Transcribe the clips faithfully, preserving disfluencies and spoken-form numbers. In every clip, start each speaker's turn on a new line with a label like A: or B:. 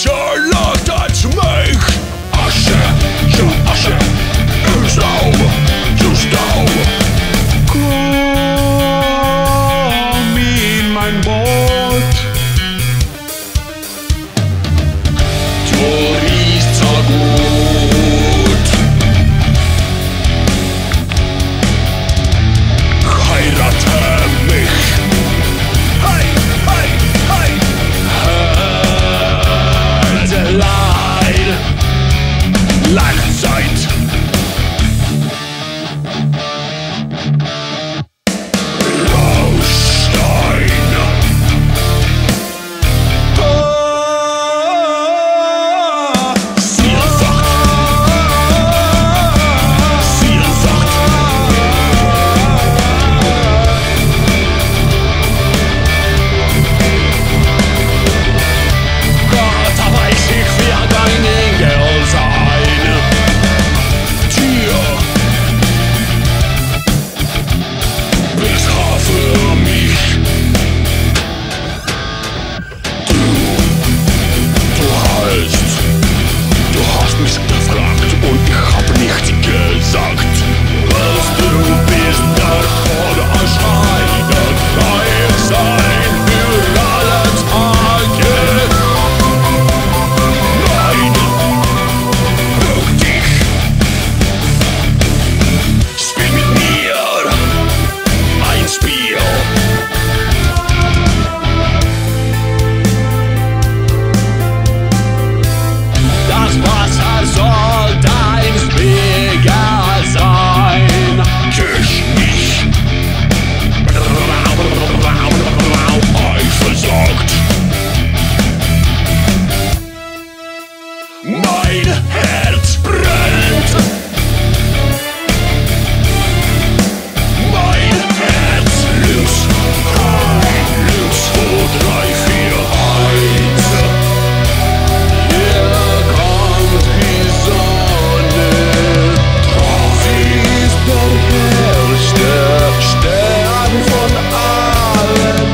A: charlatans mich. Asche, ja Asche, du Staub, du Staub. Komm in mein Boot. Du riechst so gut. Heirate mich. Hey, hey, hey. Leid, Langzeit. Rammstein. Ah, Vielfalt. Vielfalt. Gott, da weiß ich, wer dein Engel sein. Tier, bist für mich. Du, du hast, du hast mich gefragt und ich hab nichts gesagt. Was du bist, der Tod erscheinen, reich sein für alle Tage. Nein, rück dich. Spiel mit mir ein Spiel. Das Wasser soll dein Spiegel sein. Küss mich. Eifersucht. Mein Herz brennt. Mein Herz links, links, zwei, drei, vier, eins. Hier kommt die Sonne. Sie ist der hellste Stern von allen.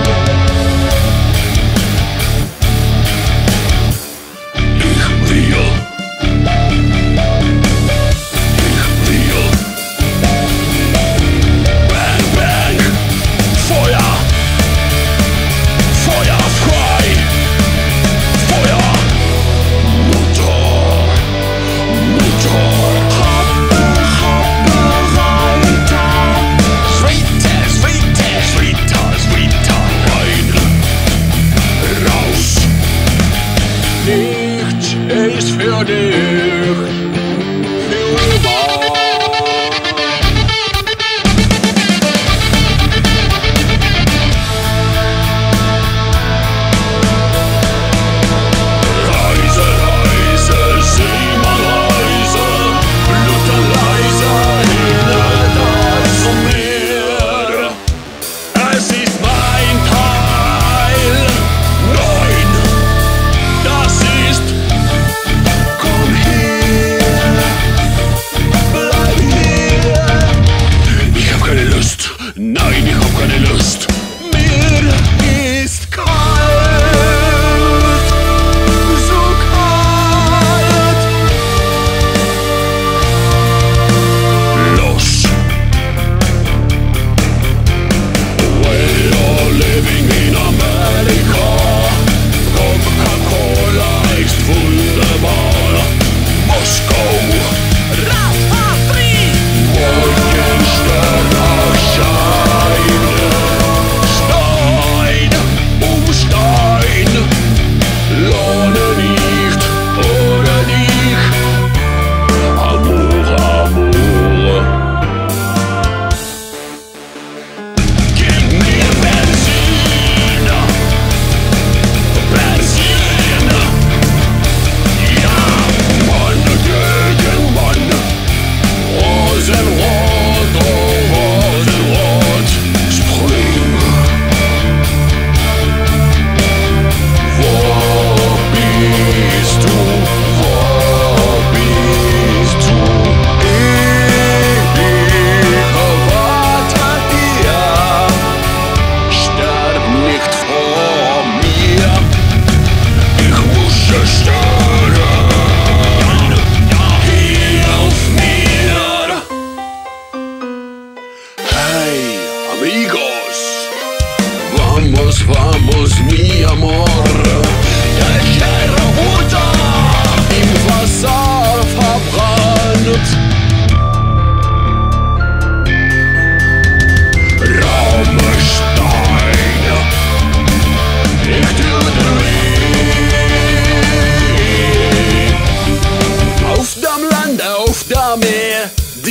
A: Ich will. Ich will. Bang, bang. Feuer. Feuer frei. Feuer. Mutter. Mutter. Hoppe, hoppe, weiter. Sweeter, sweeter, sweeter, sweeter. Rein. Raus. Nichts ist für dich. Für immer. Reise, Reise, Seemann, Reise, Bluten leise, hinter zu mir. Es ist mein Teil. Nein, das ist, komm her.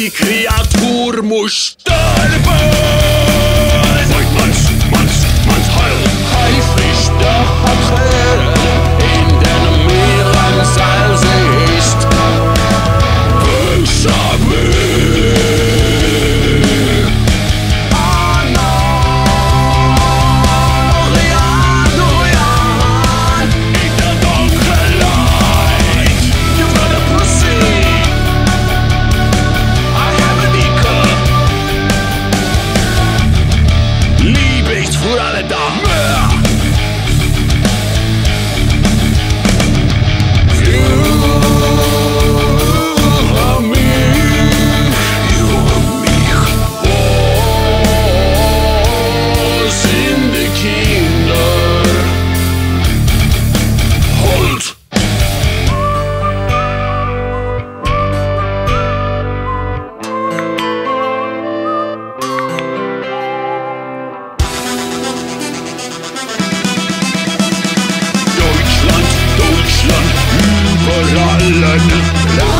A: die Kreatur muss sterben. Manns, Manns, Manns Heil. Häufig der Quelle, in den Meeren Salze ist. Böser Weg. Anorian, in der Dunkelheit. You've got a pussy. I have a nickel. Liebe ist für alle da. Deutschland, Deutschland, über allen Land.